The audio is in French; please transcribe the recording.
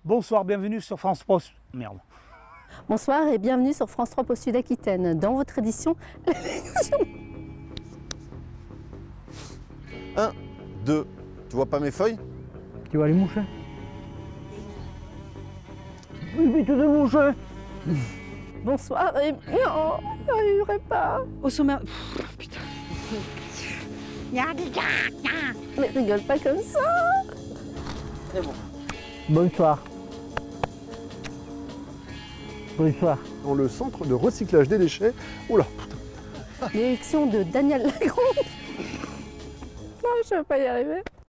Bonsoir, bienvenue sur France 3. Merde. Bonsoir et bienvenue sur France 3 pour Sud-Aquitaine. Dans votre édition, 1, 2. Tu vois pas mes feuilles? Tu vas les moucher? Oui, vite de moucher. bonsoir et non, j'arriverai pas. Au sommet. Putain. Mais rigole pas comme ça. C'est bon. Bonsoir. Bonsoir. Dans le centre de recyclage des déchets. Oula, putain. L'élection de Daniel Lagrange. Non, je ne vais pas y arriver.